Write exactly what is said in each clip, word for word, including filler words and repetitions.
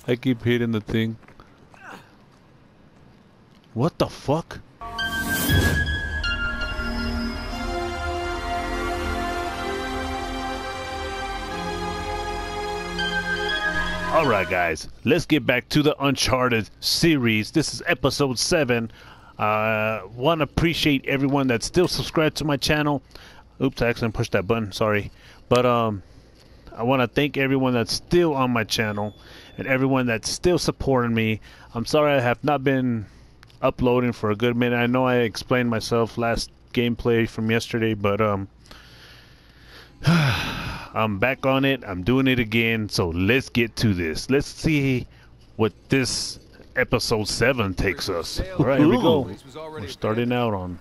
I keep hitting the thing. What the fuck? Alright guys, let's get back to the Uncharted series. This is episode seven. I uh, want to appreciate everyone that's still subscribed to my channel. Oops, I accidentally pushed that button, sorry. But um, I want to thank everyone that's still on my channel and everyone that's still supporting me. I'm sorry I have not been uploading for a good minute. I know I explained myself last gameplay from yesterday, but um, I'm back on it. I'm doing it again. So let's get to this. Let's see what this episode seven takes us. All right, here we go. We're starting out on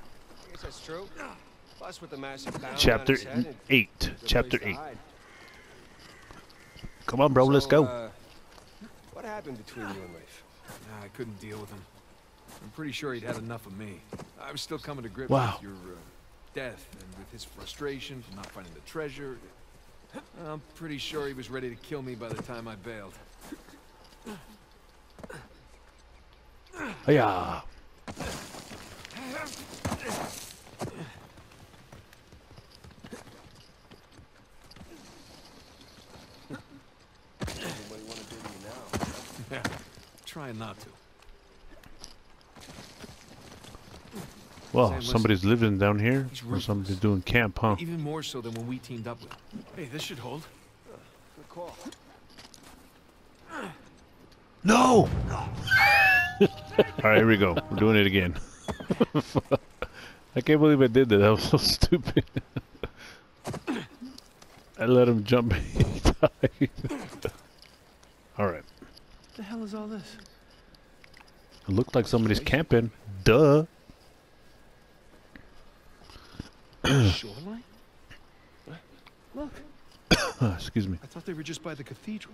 chapter eight. Chapter eight. Come on, bro. Let's go. Uh, what happened between you and Rafe? Nah, I couldn't deal with him. I'm pretty sure he'd had enough of me. I was still coming to grips Wow. with your uh, death and with his frustration from not finding the treasure. I'm pretty sure he was ready to kill me by the time I bailed. Yeah. Anybody want to do me now? Yeah, trying not to. Well, Sam, somebody's living down here, He's or ruthless. somebody's doing camp, huh? Even more so than when we teamed up with him. Hey, this should hold. Good call. No! Alright, here we go. We're doing it again. I can't believe I did that. That was so stupid. I let him jump. He died. Alright. What the hell is all this? It looked like somebody's camping. Duh. Shoreline? Look, Excuse me. I thought they were just by the cathedral.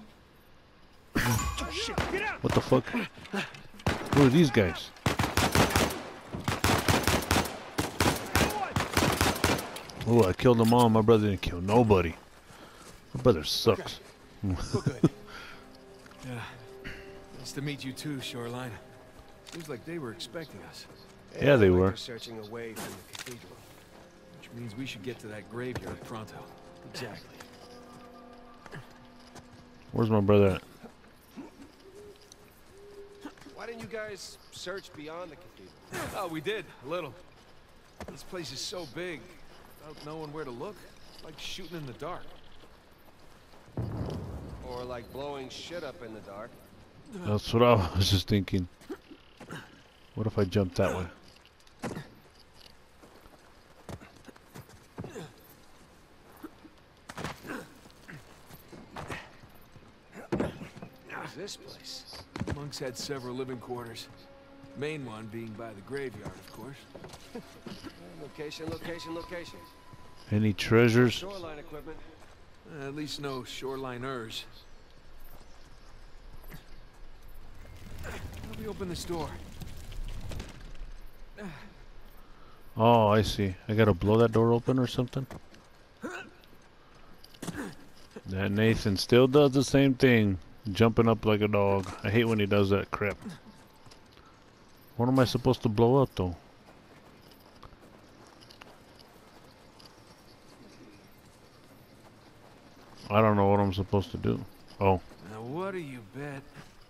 What the fuck? Who are these guys? Oh, I killed them all. My brother didn't kill nobody. My brother sucks. Well, good. Yeah. Nice to meet you too, Shoreline. Seems like they were expecting us. Yeah, they like were. they're searching away from the cathedral. Which means we should get to that graveyard pronto. Exactly. Where's my brother at? Why didn't you guys search beyond the cathedral? Oh, we did, a little. This place is so big, without knowing where to look, it's like shooting in the dark. Or like blowing shit up in the dark? That's what I was just thinking. What if I jump that way? What's this place? Monks had several living quarters. Main one being by the graveyard, of course. Location, location, location. Any treasures? Shoreline equipment. Uh, at least no shoreliners. Let me open this door. Oh, I see. I gotta blow that door open or something? That Nathan still does the same thing. Jumping up like a dog. I hate when he does that crap. What am I supposed to blow up though? I don't know what I'm supposed to do. Oh. Now what do you bet?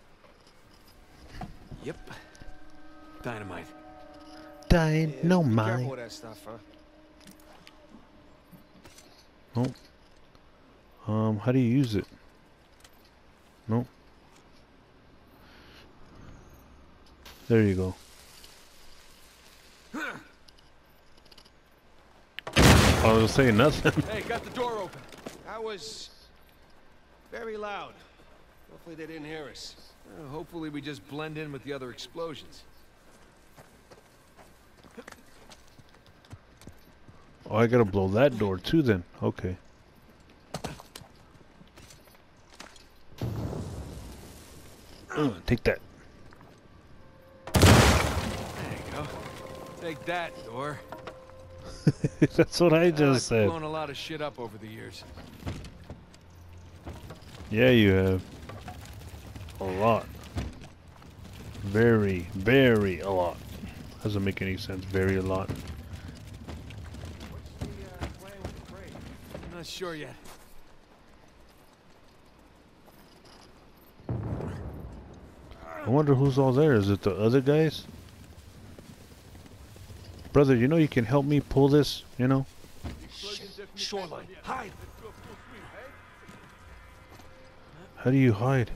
Yep. Dynamite. Dying, Yeah, no be mind. careful with that stuff, huh? Oh. Um, how do you use it? No. There you go. I was saying nothing. Hey, got the door open. That was very loud. Hopefully they didn't hear us. Uh, hopefully we just blend in with the other explosions. Oh, I gotta blow that door too then. Okay. Uh, take that. There you go. Take that, door. That's what I I've just said. blown a lot of shit up over the years. Yeah, you have. a lot. Very, very a lot. Doesn't make any sense. Very a lot. What's the uh, plan with the crate? I'm not sure yet. I wonder who's all there. Is it the other guys? Brother, you know you can help me pull this, you know? Shoreline, hide! How do you hide?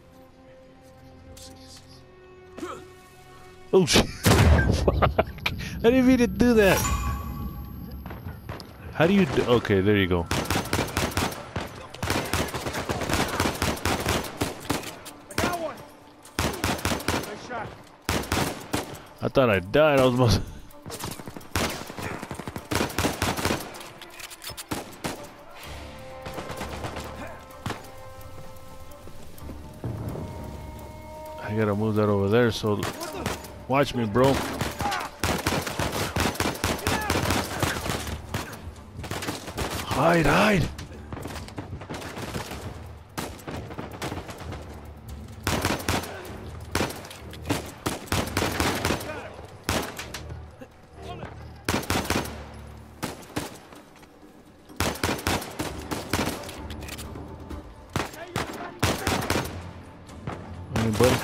Oh shit! Fuck! I didn't mean to do that. How do you do? Okay, there you go. I got one! Nice shot. I thought I died. I was almost. I gotta move that over there, so watch me, bro. Hide, hide. Anybody?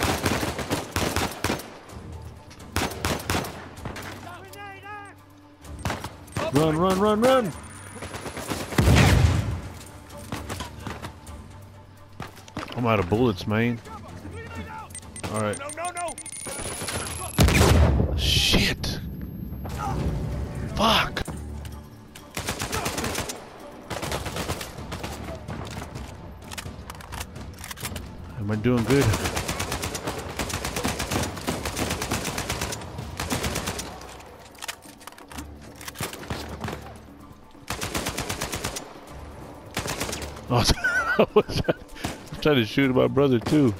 Run, run, run, run! I'm out of bullets, man. Alright. No, no, no! Shit! Fuck! Am I doing good? Oh, I was trying to shoot my brother too.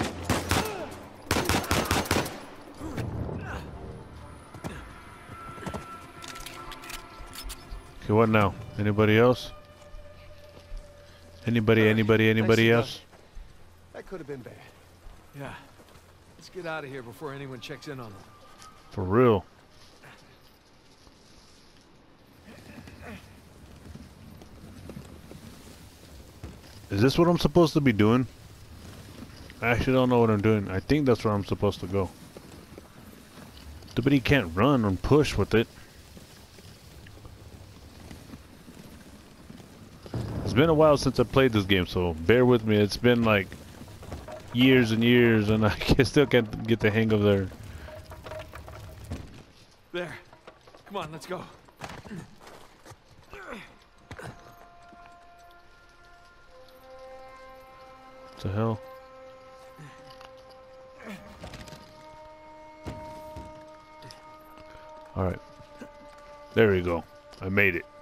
Okay, what now? Anybody else? Anybody, anybody, anybody Nice else? That could have been bad. Yeah. Let's get out of here before anyone checks in on them. For real. Is this what I'm supposed to be doing? I actually don't know what I'm doing. I think that's where I'm supposed to go. But he can't run and push with it. It's been a while since I played this game, so bear with me. It's been like years and years, and I can still can't get the hang of their. There. Come on, let's go. What the hell? Alright. There we go. I made it.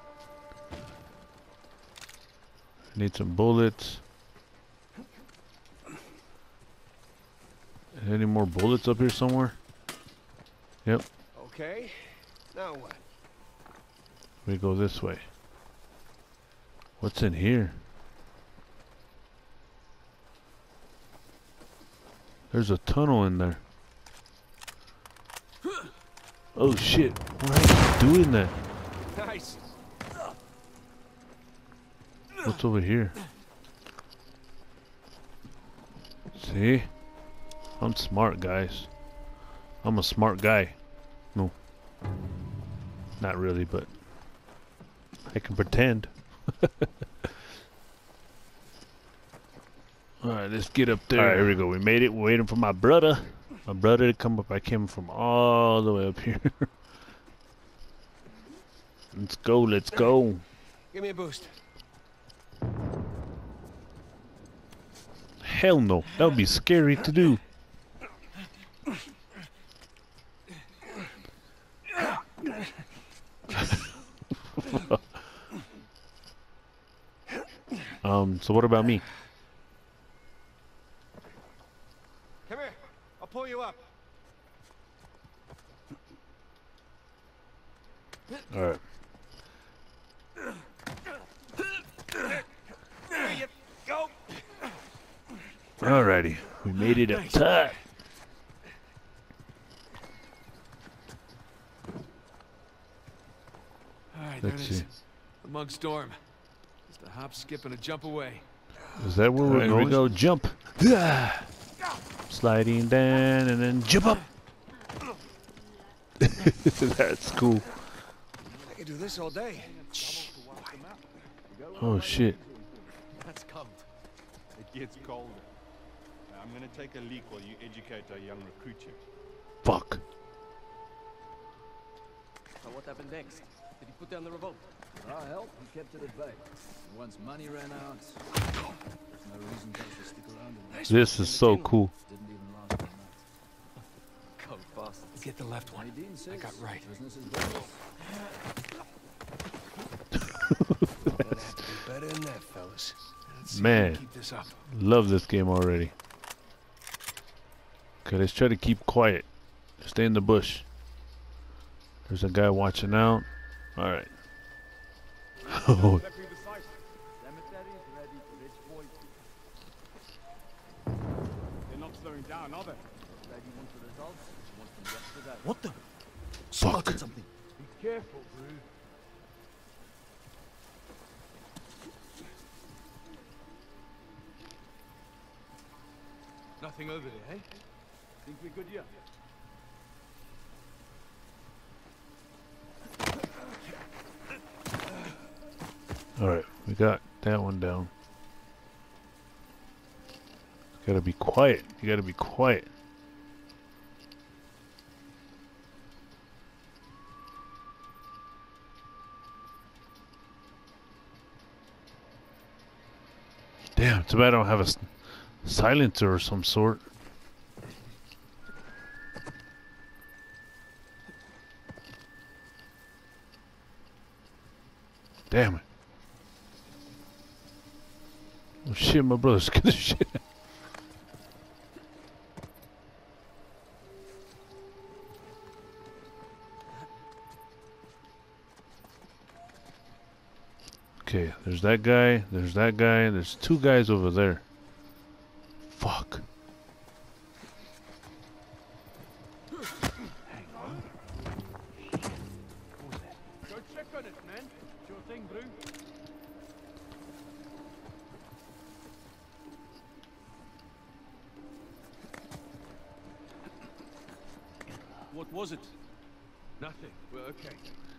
I need some bullets. Any more bullets up here somewhere? Yep. Okay, now what? We go this way. What's in here? There's a tunnel in there. Oh shit. Why are you doing that? Nice. What's over here? See? I'm smart, guys. I'm a smart guy. No. Not really, but I can pretend. Alright, let's get up there. Alright, here we go. We made it. We're waiting for my brother. My brother to come up. I came from all the way up here. Let's go, let's go. Give me a boost. Hell no. That would be scary to do. um, so what about me? Come here. I'll pull you up. Alright. There you go. Alrighty, we made it up top. Alright, there it Let's is. see. The Monk's Dorm. Just a hop, skip, and a jump away. Is that where we're Alright, going? we go Jump. Sliding down and then jump up. That's cool. I could do this all day. Oh shit. That's cold. It gets colder. I'm gonna take a leak while you educate our young recruit here. Fuck. So what happened next? Did he put down the revolt? With our help, he kept it at bay. And once money ran out, there's no reason for us to stick around and This is so cool. didn't even last a month. Cold bastards. Get the left one. Nadine says I got right. business is business. Better than that, fellas. Let's see if we Man. can keep this up. Love this game already. Okay, let's try to keep quiet. Stay in the bush. There's a guy watching out. Alright. Oh, They're not slowing down, are they? What the? fuck. Something. Be careful, Brew. Nothing over there, eh? Think we're good here? Alright, we got that one down. Gotta be quiet. You gotta be quiet. Damn, too bad I don't have a s- silencer or some sort. Damn it. Oh shit, my brother's scared the shit. Okay, there's that guy, there's that guy, and there's two guys over there. Fuck. Go check on it, man. Sure thing, Brew. What was it? Nothing. Well, okay.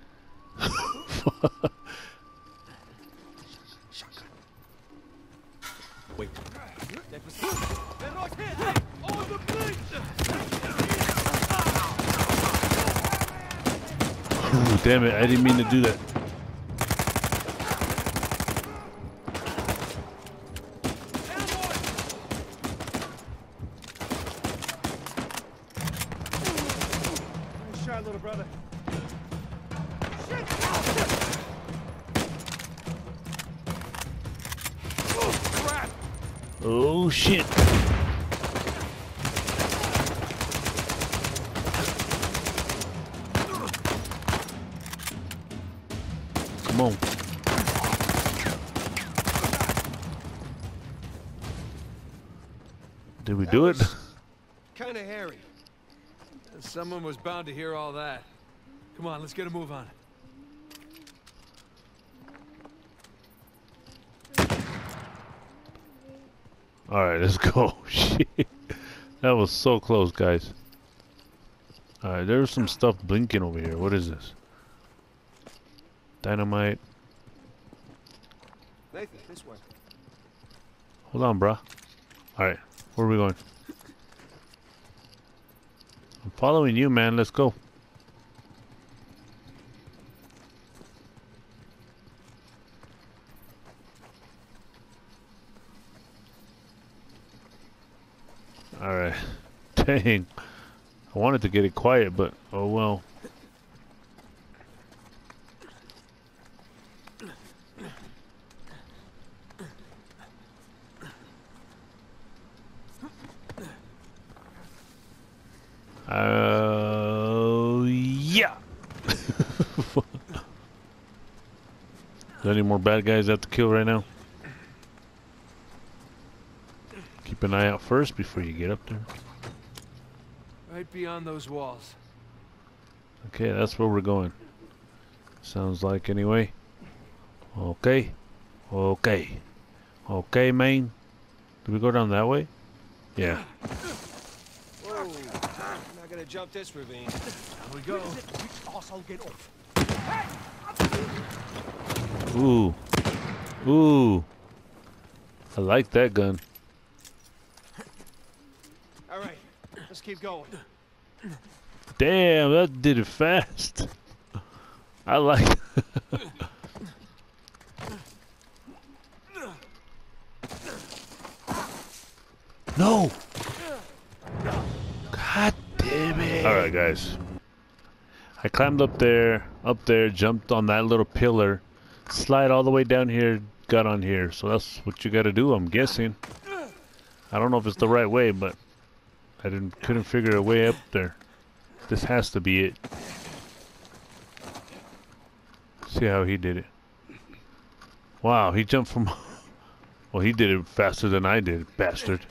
Wait. That was They're right here! Hey! Oh, the police! Ooh, damn it, I didn't mean to do that. Nice shot, little brother. Oh shit. Come on. Did we do it? Kind of hairy. Someone was bound to hear all that. Come on, let's get a move on it. Alright, let's go. Shit. That was so close, guys. Alright, there's some stuff blinking over here. What is this? Dynamite. Nathan, this way. Hold on, bruh. Alright, where are we going? I'm following you, man. Let's go. Alright. Dang. I wanted to get it quiet, but oh well. Uh, yeah. There any more bad guys I have to kill right now? Keep an eye out first before you get up there. Right beyond those walls. Okay, that's where we're going. Sounds like anyway. Okay. Okay. Okay, man. Do we go down that way? Yeah. Whoa. I'm not gonna jump this ravine. Here we go. Asshole, get off. Ooh. Ooh. I like that gun. All right, let's keep going. Damn, that did it fast. I like No! God damn it. Alright guys. I climbed up there, up there, jumped on that little pillar, slide all the way down here, got on here. So that's what you gotta do, I'm guessing. I don't know if it's the right way, but I didn't couldn't figure a way up there. This has to be it. See how he did it. Wow, he jumped from... Well, he did it faster than I did, bastard.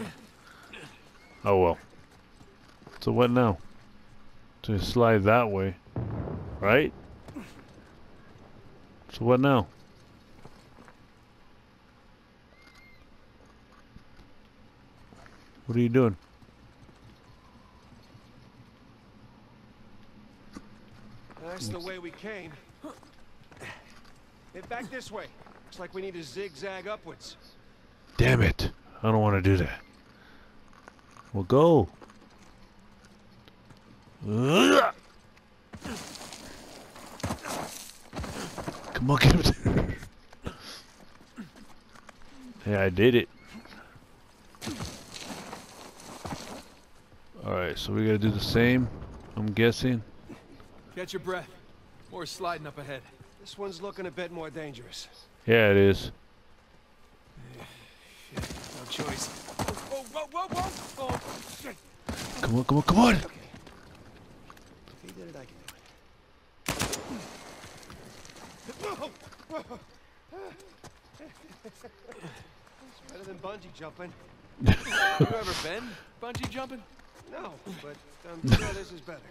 Oh well. So what now? To slide that way, right? So what now? What are you doing? That's the way we came. Head back this way. Looks like we need to zigzag upwards. Damn it. I don't want to do that. Well, go. Ugh. Come on, get up there. Yeah, I did it. Alright, so we gotta do the same, I'm guessing. Catch your breath. More sliding up ahead. This one's looking a bit more dangerous. Yeah, it is. Shit, no choice. Whoa, whoa, whoa, whoa! Oh, shit. Come on, come on, come on! Okay. If he did it, I can do it. Whoa, whoa. It's better than bungee jumping. You ever been bungee jumping? No, but I'm sure this is better.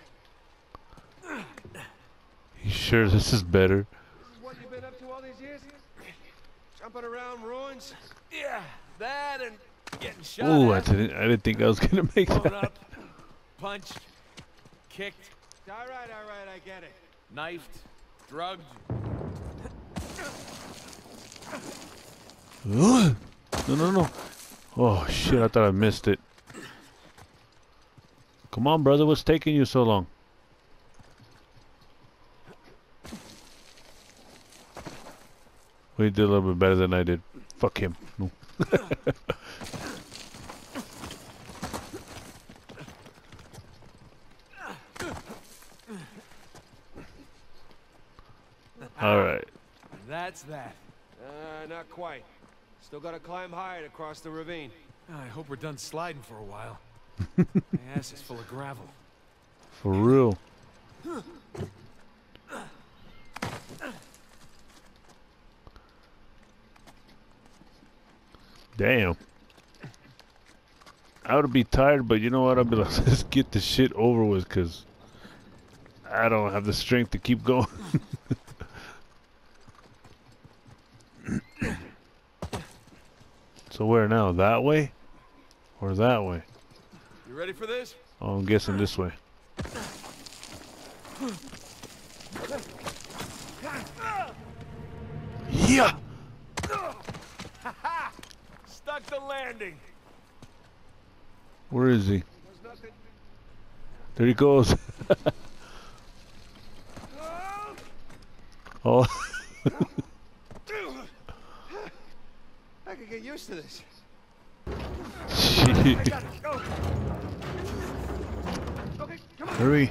You sure this is better? This is what you've been up to all these years? Jumping around ruins? Yeah, that and getting shot Ooh, I at, didn't, I didn't think I was gonna make blown that. up, punched, kicked, All right, all right, I get it. knifed, drugged. Ugh. No, no, no. Oh, shit, I thought I missed it. Come on, brother, what's taking you so long? Well, he did a little bit better than I did. Fuck him. No. Alright. That's that. Uh, not quite. Still gotta climb higher to cross the ravine. I hope we're done sliding for a while. My ass is full of gravel. For real. Damn. I would be tired, but you know what? I'd be like, let's get the shit over with, because I don't have the strength to keep going. So where now? That way? Or that way? You ready for this? Oh, I'm guessing this way. Yeah! Stuck the landing. Where is he? There he goes. Oh. I could get used to this. Shit. Go. Okay, come on. Hurry.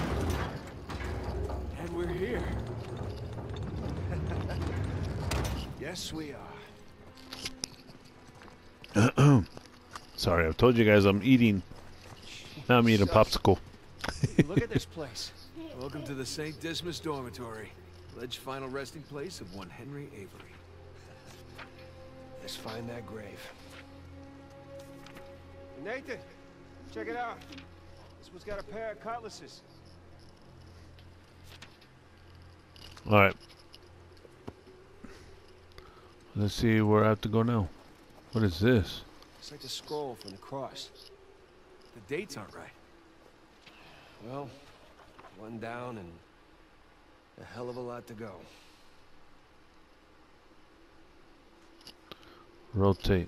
And we're here. Yes, we are. Sorry, I've told you guys I'm eating. Now I'm eating a popsicle. Look at this place. Welcome to the Saint Dismas Dormitory. Alleged final resting place of one Henry Avery. Let's find that grave. Nathan, check it out. This one's got a pair of cutlasses. All right. Let's see where I have to go now. What is this? It's like the scroll from the cross. The dates aren't right. Well, one down and a hell of a lot to go. Rotate.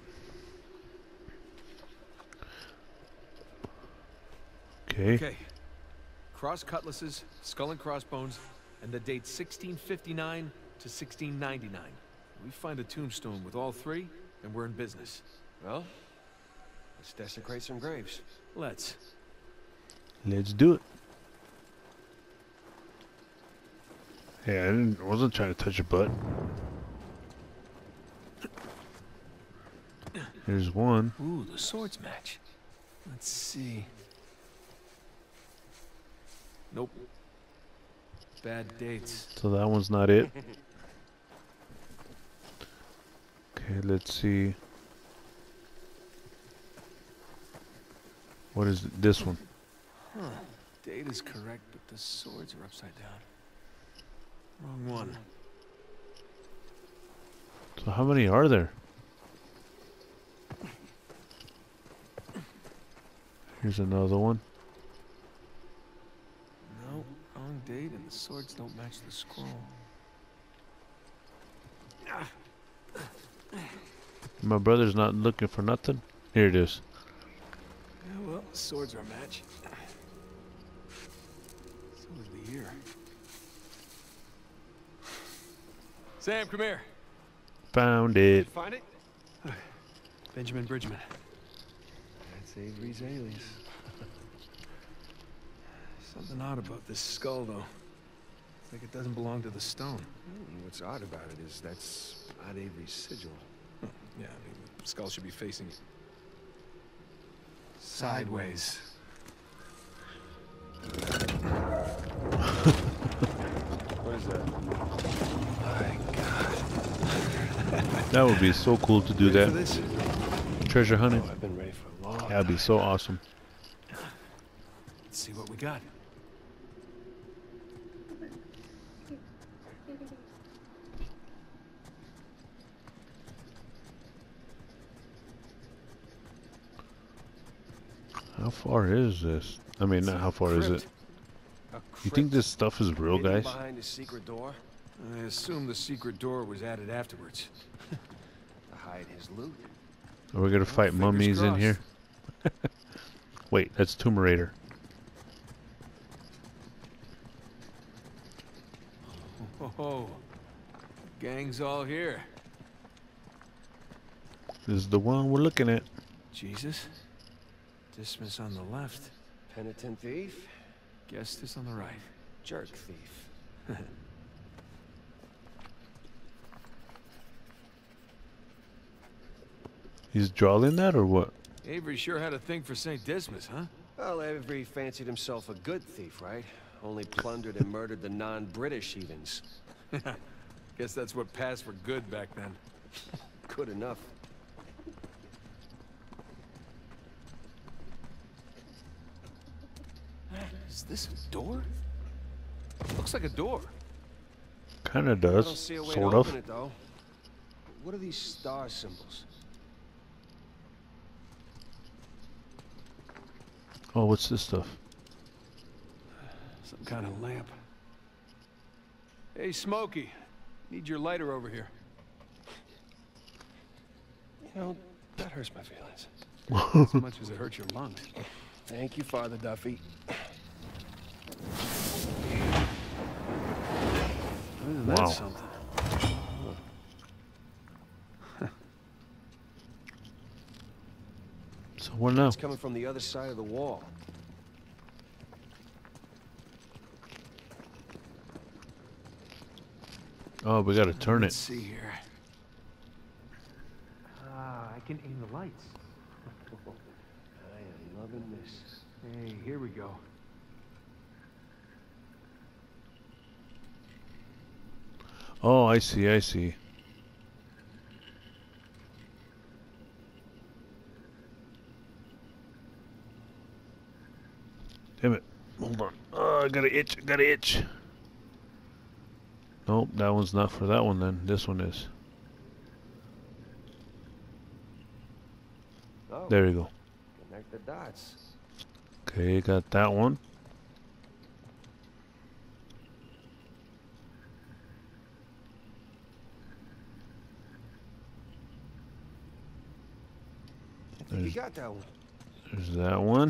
Okay. Okay. Cross cutlasses, skull and crossbones, and the date sixteen fifty-nine to sixteen ninety-nine. We find a tombstone with all three, and we're in business. Well, let's desecrate some graves. Let's. Let's do it. Hey, I didn't. I wasn't trying to touch your butt. Here's one. Ooh, the swords match. Let's see. Nope. Bad dates. So that one's not it. Okay, let's see. What is it? This one? Huh. Date is correct, but the swords are upside down. Wrong one. So how many are there? Here's another one. No, wrong date, and the swords don't match the scroll. My brother's not looking for nothing. Here it is. Yeah, well, the swords are a match. So is the year. Sam, come here. Found it. Find it? Benjamin Bridgman. That's Avery's alias. Something odd about this skull, though. It's like it doesn't belong to the stone. Hmm, what's odd about it is that's not Avery's sigil. Yeah, I mean, the skull should be facing sideways. What is that? My God. That would be so cool to do Ready that. for this? Treasure hunting. Oh, I've been ready for a long time. That'd be so awesome. Let's see what we got. How far is this? I mean, not how far is it? A You think crypt this stuff is real, hidden guys? behind the secret door I assume the secret door was added afterwards. to hide his loot. Are we gonna fight fingers mummies in crossed. here? Wait, that's Tomb Raider. Oh, gang's all here. This is the one we're looking at. Jesus. Dismas on the left. Penitent thief, Gestus on the right. jerk thief. He's drawing that or what? Avery sure had a thing for Saint Dismas, huh? Well, Avery fancied himself a good thief, right? Only plundered and murdered the non-British heathens. Guess that's what passed for good back then. Good enough. Is this a door? Looks like a door. Kinda I don't does, see a way sort to of. open it, though. What are these star symbols? Oh, what's this stuff? Some kind of lamp. Hey, Smokey. Need your lighter over here. You know, that hurts my feelings. As much as it hurts your lungs. Thank you, Father Duffy. Isn't Wow. that something? So what now? It's coming from the other side of the wall. Oh, we gotta turn Let's it. see here. Ah, I can aim the lights. I am loving this. Hey, here we go. Oh, I see, I see. Damn it. Hold on. Oh, I got an itch. I got an itch. Nope, that one's not for that one then. This one is. Oh, There you go. connect the dots. Okay, got that one. I think you got that one. There's that one.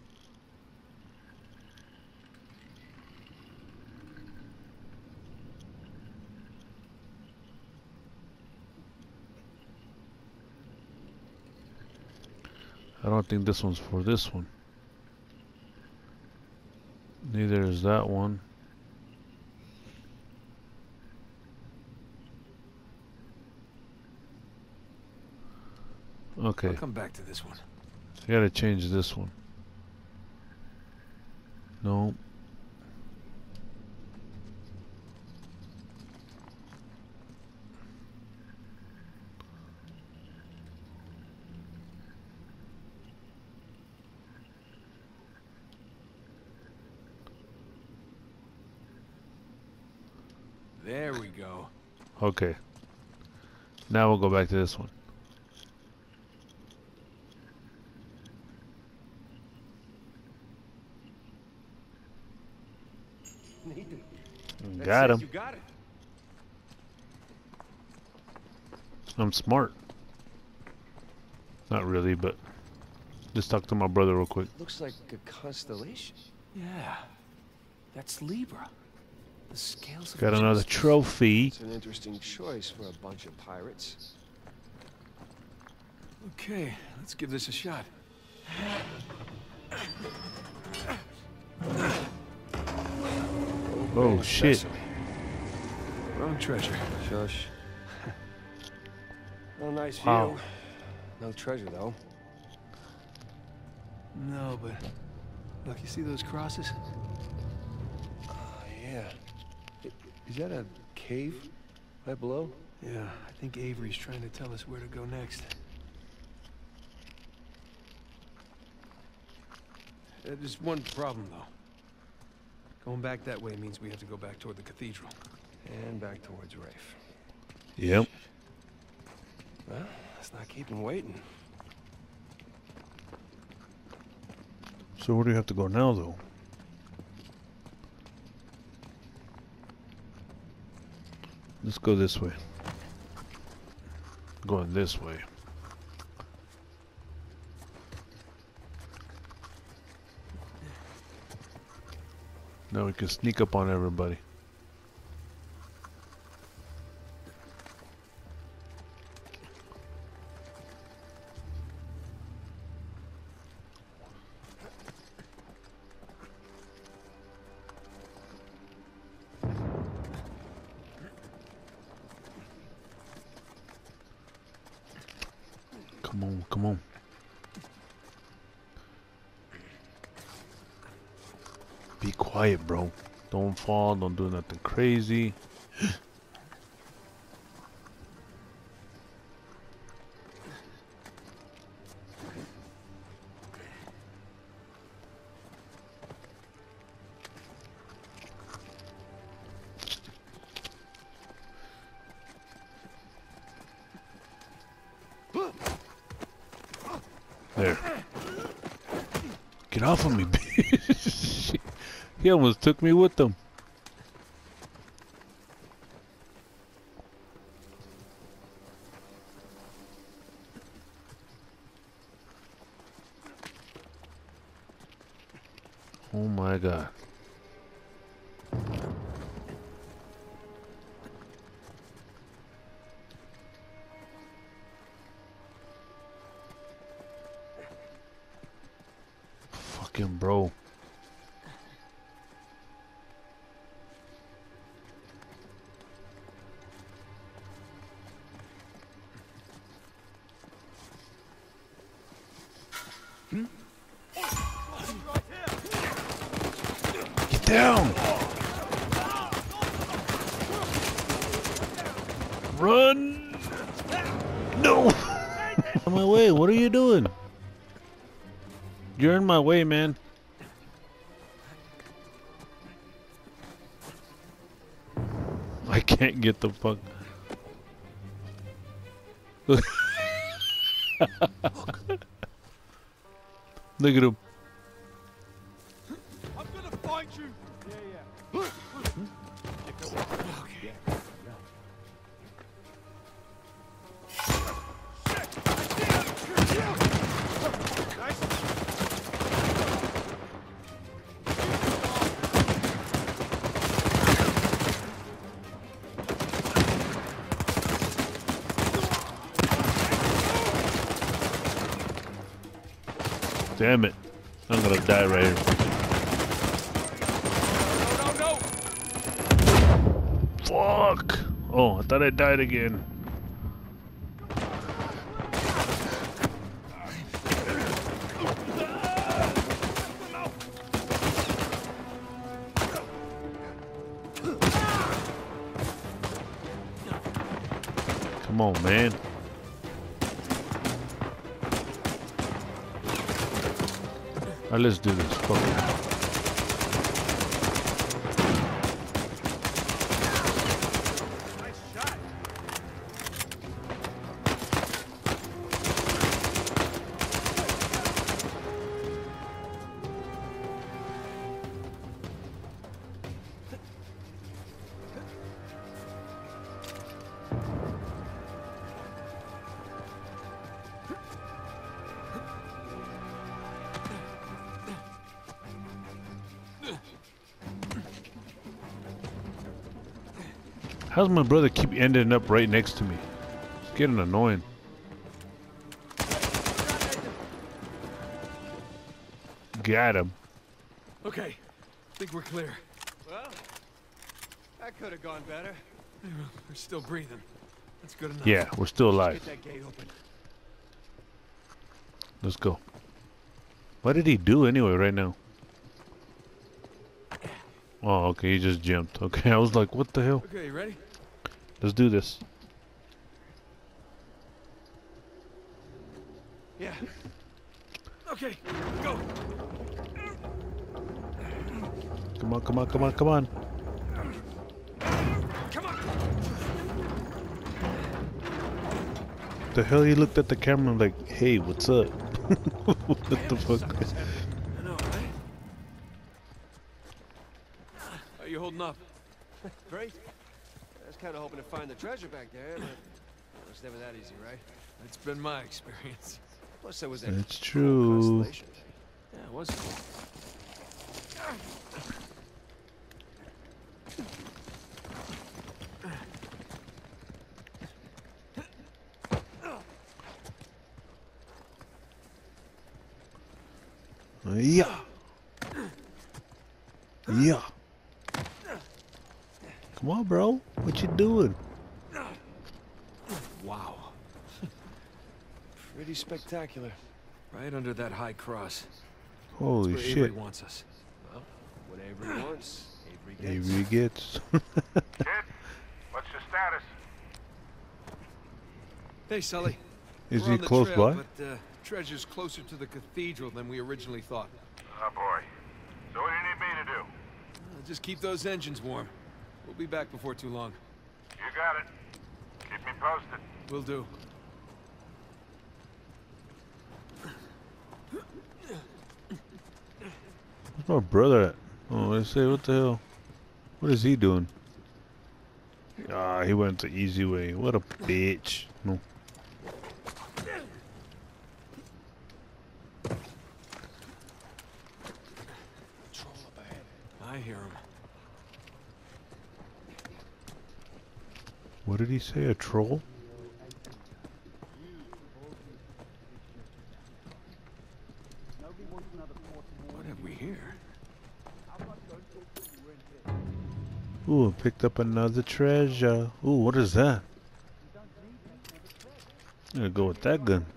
I don't think this one's for this one. Neither is that one. Okay, I'll come back to this one. I gotta change this one. No. There we go. Okay. Now we'll go back to this one. That's Got it, him. You got it. I'm smart. Not really, but just talk to my brother real quick. Looks like a constellation. Yeah. That's Libra. The scales of Got another justice. trophy. It's an interesting choice for a bunch of pirates. Okay, let's give this a shot. Oh shit. Sesame. Wrong treasure. Shush. No nice view. Wow. No treasure, though. No, but look, you see those crosses? Oh, yeah. I- Is that a cave right below? Yeah, I think Avery's trying to tell us where to go next. Uh, there's one problem, though. Going back that way means we have to go back toward the cathedral. And back towards Rafe. Yep. Well, let's not keep him waiting. So where do you have to go now, though? Let's go this way. Going this way. Now we can sneak up on everybody. Come on, come on. Be quiet, bro. Don't fall, don't do nothing crazy. There. Get off of me, bitch. He almost took me with him. Oh my god. Fucking bro. Get down! Run! No! Out of my way, what are you doing? You're in my way, man. can't get the fuck. Look. Look at him. I'm gonna find you. Yeah, yeah. Damn it. I'm gonna die right here. No, no, no. Fuck! Oh, I thought I died again. Come on, man. Alright, let's do this. Fuck it. How's my brother keep ending up right next to me? It's getting annoying. Got him. Okay, I think we're clear. Well, that could have gone better. We're still breathing. That's good enough. Yeah, we're still Get alive. that gate open. Let's go. What did he do anyway right now? Oh, okay, he just jumped. Okay, I was like, what the hell? Okay, you ready? Let's do this. Yeah. Okay, go. Come on, come on, come on, come on. Come on. The hell he looked at the camera like, hey, what's up? What the fuck? I know, right? How you holding up? Great. I was kind of hoping to find the treasure back there, but it's never that easy, right? It's been my experience. Plus, there was that That's cool true. constellation. Yeah, it was cool. Yeah. Yeah. Come on, bro. What you doing? Wow. Pretty spectacular. Right under that high cross. Holy Where shit. Avery wants us. Well, what Avery wants, Avery gets. Avery gets. Kid, what's your status? Hey, Sully. Is We're he on the close trail, by? But uh, treasure's closer to the cathedral than we originally thought. Oh boy. So what do you need me to do? Uh, just keep those engines warm. We'll be back before too long. You got it. Keep me posted. Will do. Where's my brother at? Oh, let's say, what the hell? What is he doing? Ah, he went the easy way. What a bitch. No. I hear him. What did he say? A troll? What have we here? Ooh, I picked up another treasure. Ooh, what is that? I'm gonna go with that gun.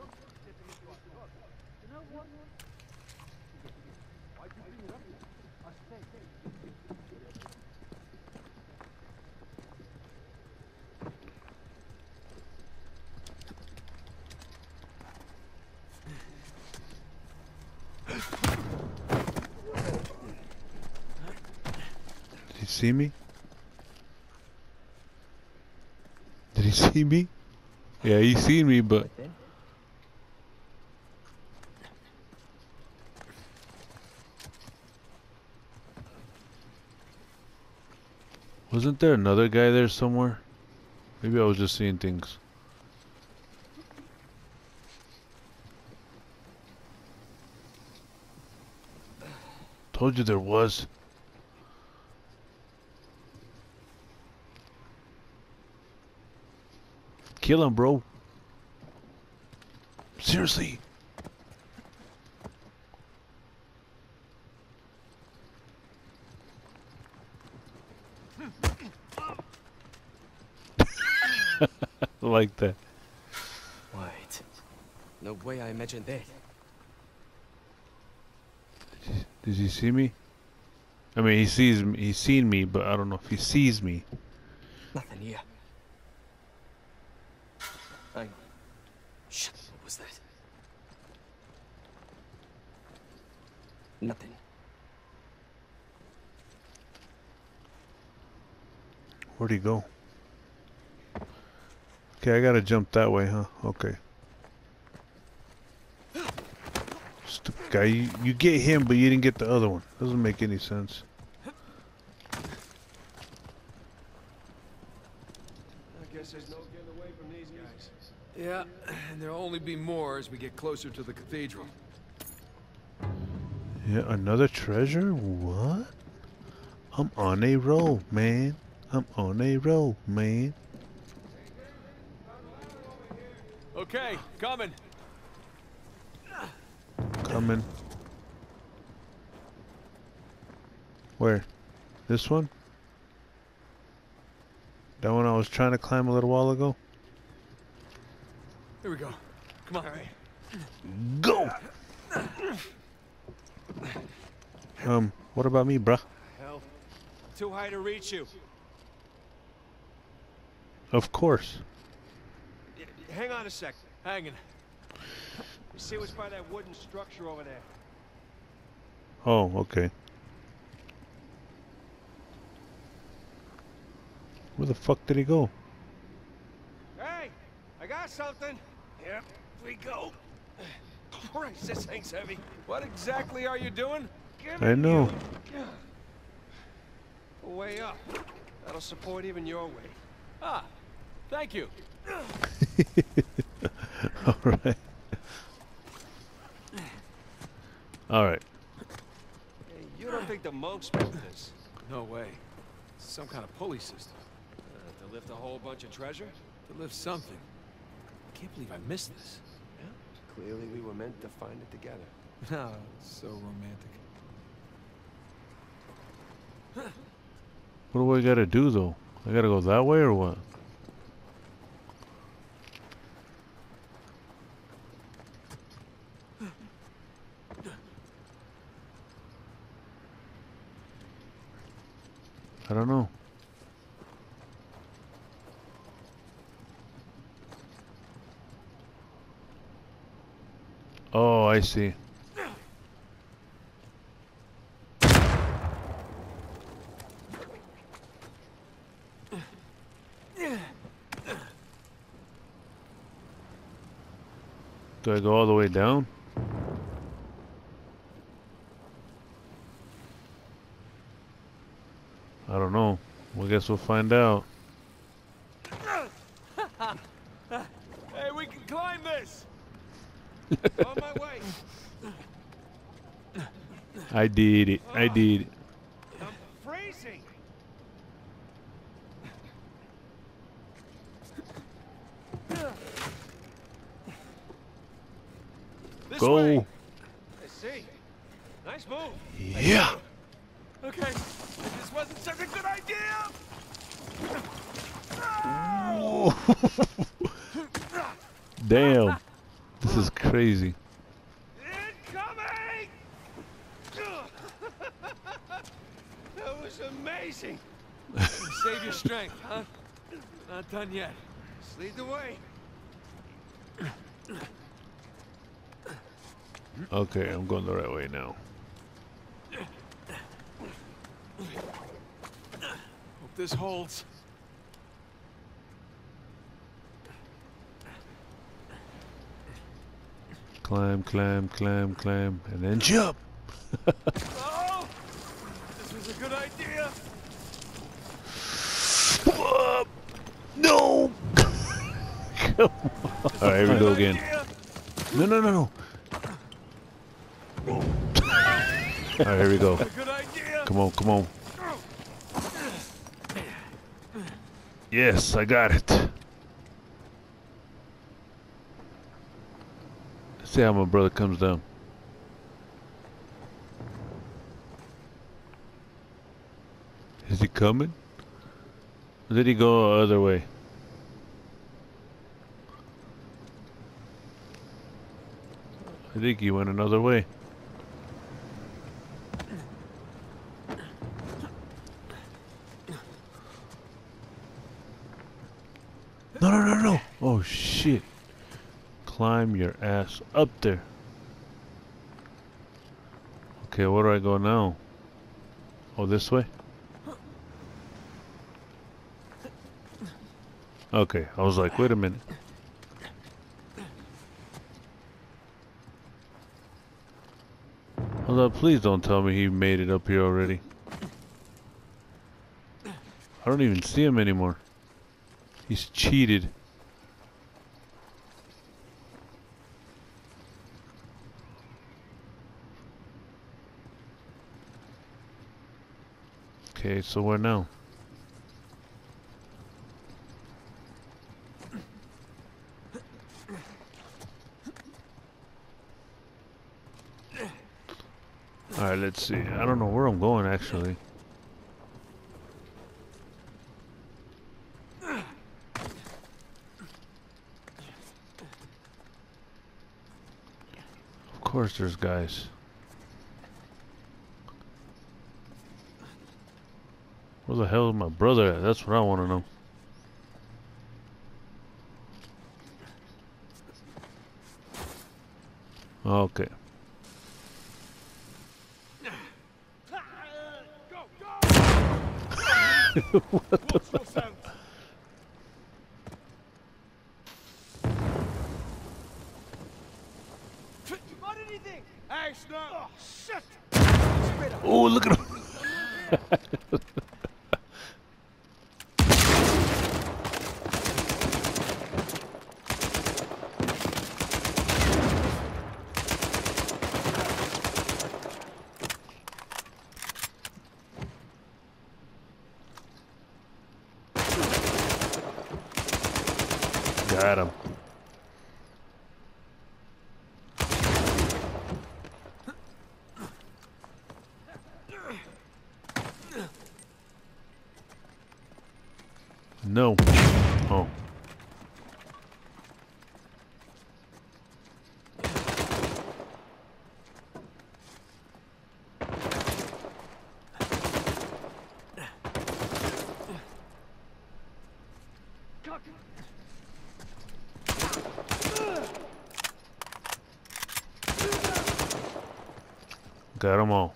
Did he see me? see me? Yeah, he seen me, but Right then. wasn't there another guy there somewhere? Maybe I was just seeing things. Told you there was. Kill him, bro. Seriously. Like that. Wait. No way I imagined that. Does he see me? I mean, he sees me. He's seen me, but I don't know if he sees me. Nothing here. I... Shit, what was that? Nothing. Where'd he go? Okay, I gotta jump that way, huh? Okay. Stupid guy, you, you get him, but you didn't get the other one. Doesn't make any sense. I guess there's no getting away from these guys. Yeah, and there'll only be more as we get closer to the cathedral. Yeah, another treasure? What? I'm on a roll, man. I'm on a roll, man. Okay, coming. Coming. Where? This one? That one I was trying to climb a little while ago? Here we go. Come on. Go! Um, what about me, bruh? Hell, too high to reach you. Of course. Y- Hang on a sec. Hanging. You see what's by that wooden structure over there? Oh, okay. Where the fuck did he go? Hey, I got something. Yep, we go. Christ, this thing's heavy. What exactly are you doing? Give I it know. you. Way up. That'll support even your weight. Ah, thank you. Alright. Alright. Hey, you don't think the monks built this? No way. It's some kind of pulley system. Uh, to lift a whole bunch of treasure? To lift something. I can't believe I missed this. Yeah. Clearly we were meant to find it together. No, so romantic. What do I gotta do though? I gotta go that way or what? I don't know. Oh, I see. Do I go all the way down? I don't know. Well, I guess we'll find out. Hey, we can climb this! On my way. I did it. I did it. I'm freezing. This Go. way. I see. Nice move. Yeah. Okay, this wasn't such a good idea! Damn. This is crazy. Incoming! That was amazing. Save your strength, huh? Not done yet. Just lead the way. Okay, I'm going the right way now. Hope this holds. Climb, climb, climb, climb, and then jump. Oh! This was a good idea! Whoa. No! Come on. Alright, here we go again. No, no, no, no. Alright, here we go. Good idea! Come on, come on. Yes, I got it. Let's see how my brother comes down. Is he coming? Or did he go the other way? I think he went another way. No, no, no, no. Oh, shit. Climb your ass up there. Okay, where do I go now? Oh, this way? Okay, I was like, wait a minute. Hold up, please don't tell me he made it up here already. I don't even see him anymore. He's cheated. Okay, so where now? Alright, let's see. I don't know where I'm going actually. Of course there's guys. Where the hell is my brother at? That's what I want to know. Okay. What the fuck? Hey, Snug! Oh, shit! Oh, look at him! Got him. No. Oh. Got them all.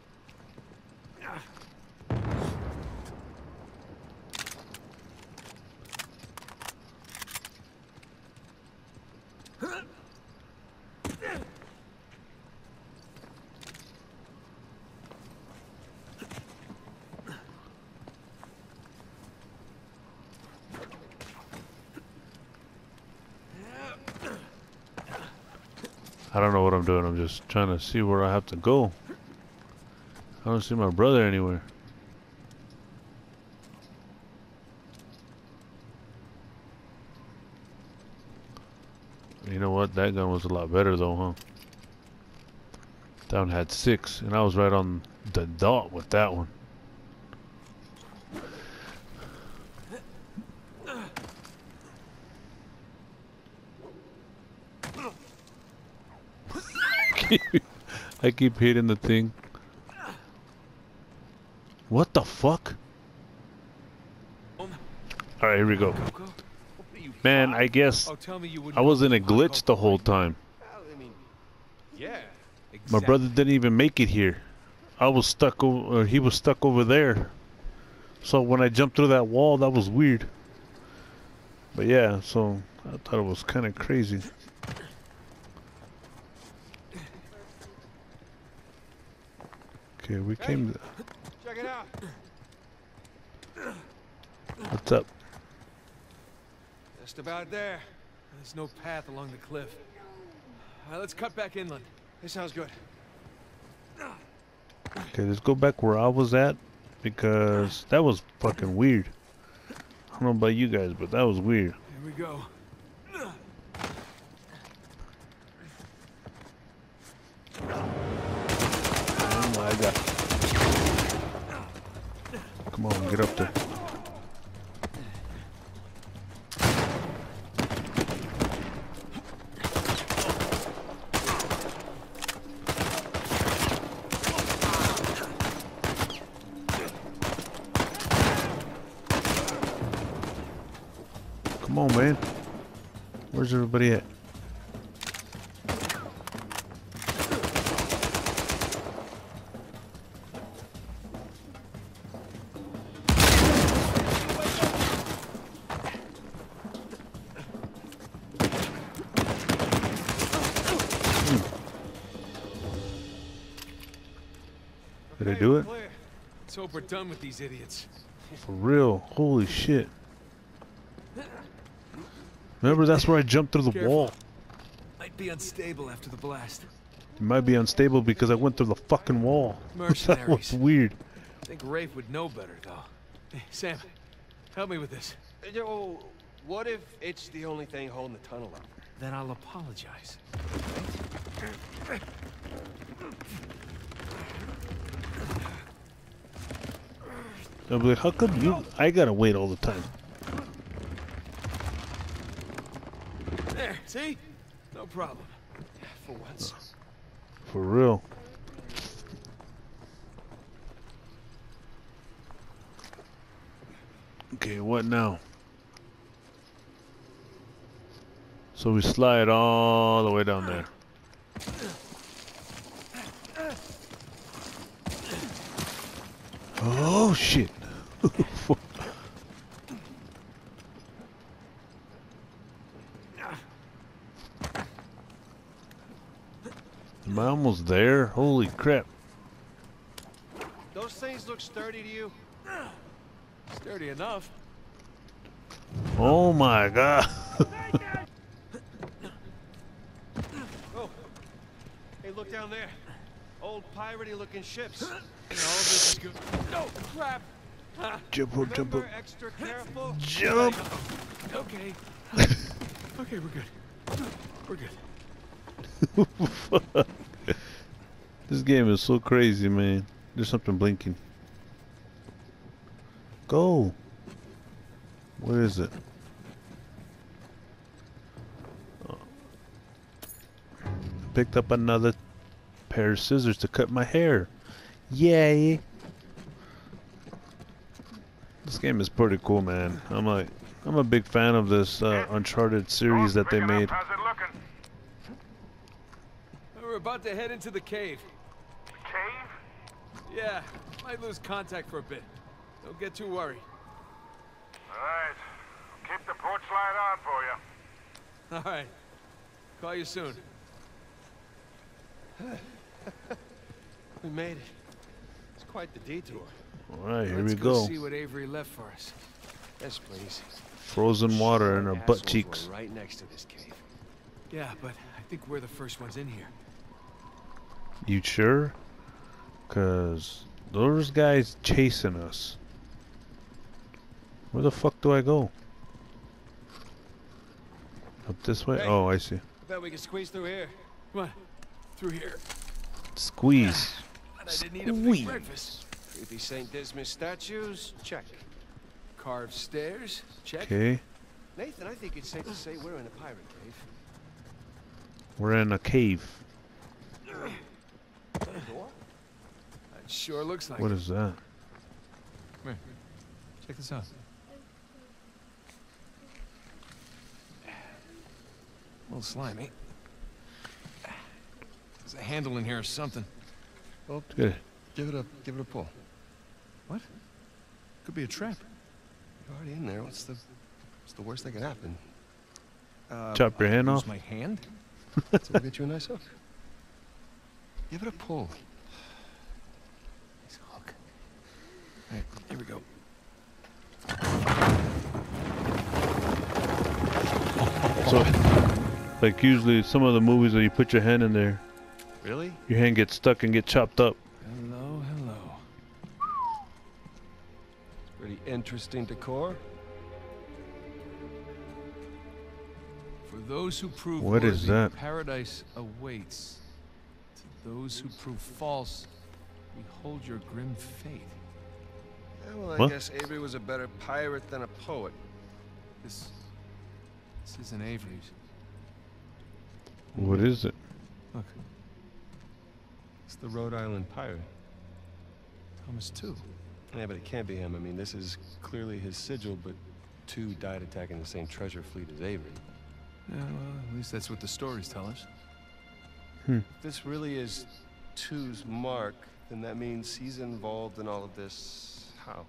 I don't know what I'm doing. I'm just trying to see where I have to go. I don't see my brother anywhere. You know what? That gun was a lot better though, huh? That one had six, and I was right on the dot with that one. I keep hitting the thing. What the fuck? Alright, here we go. Man, I guess Oh, tell me you wouldn't I was in a go glitch the whole time. Well, I mean, yeah. My brother didn't even make it here. I was stuck over, or he was stuck over there. So when I jumped through that wall, that was weird. But yeah, so I thought it was kind of crazy. Okay, we Hey. came. To, Check it out. what's up? Just about there. There's no path along the cliff. All right, let's cut back inland. This sounds good. Okay, let's go back where I was at because that was fucking weird. I don't know about you guys, but that was weird. Here we go. Oh my god. Come on, get up there. Come on, man. Where's everybody at? Did I do it? Clear. Let's hope we're done with these idiots. For real? Holy shit. Remember, that's where I jumped through the Careful. wall. Might be unstable after the blast. It might be unstable because I went through the fucking wall. That was Mercenaries. weird. I think Rafe would know better, though. Hey, Sam, help me with this. Yo, what if it's the only thing holding the tunnel up? Then I'll apologize. I'll be like, how come you? I gotta wait all the time. There, see? No problem. For once. For real. Okay, what now? So we slide all the way down there. Oh shit. Am I almost there? Holy crap. Those things look sturdy to you? Sturdy enough. Oh my god. Oh. Hey, look down there. Old piratey looking ships. All of this is good. No, crap. Ah, Jump up, jump up. remember extra careful? Jump. Okay. Okay, we're good. We're good. This game is so crazy, man. There's something blinking. Go. What is it? Oh. Picked up another pair of scissors to cut my hair. Yay. This game is pretty cool, man. I'm like, I'm a big fan of this uh, Uncharted series that they Picking up. made. How's it looking? We're about to head into the cave. The cave? Yeah, might lose contact for a bit. Don't get too worried. All right. Keep the porch light on for you. All right. Call you soon. We made it. It's quite the detour. Alright, here Let's we go go. see what Avery left for us. Yes, please. Frozen water in our butt Assholes cheeks. were right next to this cave. Yeah, but I think we're the first ones in here. You sure? Cause those guys chasing us. Where the fuck do I go? Up this way? Hey. Oh, I see. Bet we can squeeze through here. Come on, through here. Squeeze. And I didn't eat a Squeeze. big breakfast. Creepy Saint Dismas statues? Check. Carved stairs? Check. Okay. Nathan, I think it's safe to say we're in a pirate cave. We're in a cave. It sure looks like What it. is that? Check this out. A little slimy. There's a handle in here or something. Well, good. Give it a give it a pull. What? Could be a trap. You're already in there. What's the what's the worst that can happen? Uh, Chop your hand Lose off? my hand? So we'll get you a nice hook. Give it a pull. Hey, here we go. So, like usually some of the movies that you put your hand in there, Really? your hand gets stuck and get chopped up. Hello, hello. Pretty interesting decor. For those who prove What is worthy, that? paradise awaits. To those who prove false, behold your grim fate. Yeah, well, I What? guess Avery was a better pirate than a poet. This, this isn't Avery's. What is it? Look, It's the Rhode Island pirate. Thomas too. Yeah, but it can't be him. I mean, this is clearly his sigil, but two died attacking the same treasure fleet as Avery. Yeah, well, at least that's what the stories tell us. If this really is Two's mark, then that means he's involved in all of this. How?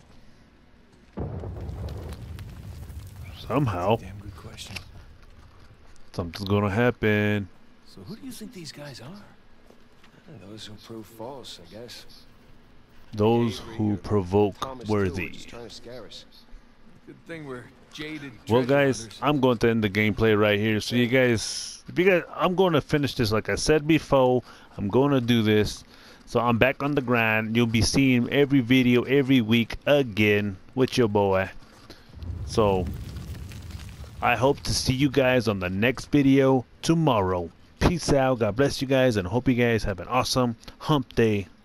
Somehow, Damn good question. something's gonna happen. So who do you think these guys are? Those who prove false, I guess. Those Avery who or provoke Thomas Stewart worthy. just trying to scare us. Good thing we're jaded. Well, treasure guys, hunters. I'm going to end the gameplay right here. So you guys, if you guys, I'm going to finish this. Like I said before, I'm going to do this. So I'm back on the grind. You'll be seeing every video every week again with your boy. So I hope to see you guys on the next video tomorrow. Peace out. God bless you guys, and hope you guys have an awesome hump day.